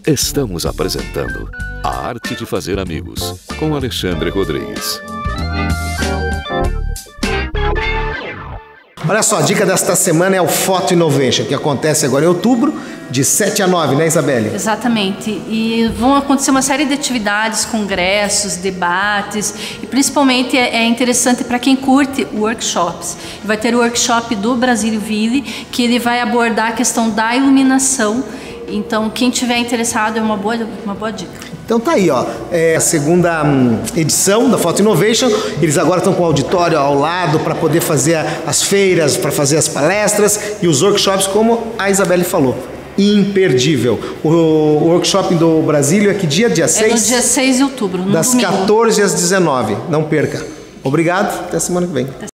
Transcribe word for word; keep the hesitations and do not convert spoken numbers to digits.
Estamos apresentando A Arte de Fazer Amigos, com Alexandre Rodrigues. Olha só, a dica desta semana é o Photo Innovation, que acontece agora em outubro, de sete a nove, né, Isabelle? Exatamente. E vão acontecer uma série de atividades, congressos, debates, e principalmente é interessante para quem curte workshops. Vai ter o workshop do Brasilville, que ele vai abordar a questão da iluminação. Então, quem tiver interessado, é uma boa, uma boa dica. Então tá aí, ó, é a segunda hum, edição da Photo Innovation. Eles agora estão com o auditório ao lado para poder fazer as feiras, para fazer as palestras e os workshops, como a Isabelle falou. Imperdível. O, o workshop do Brasília é que dia? Dia seis? É no dia seis de outubro, no das domingo. quatorze às dezenove. Não perca. Obrigado, até semana que vem.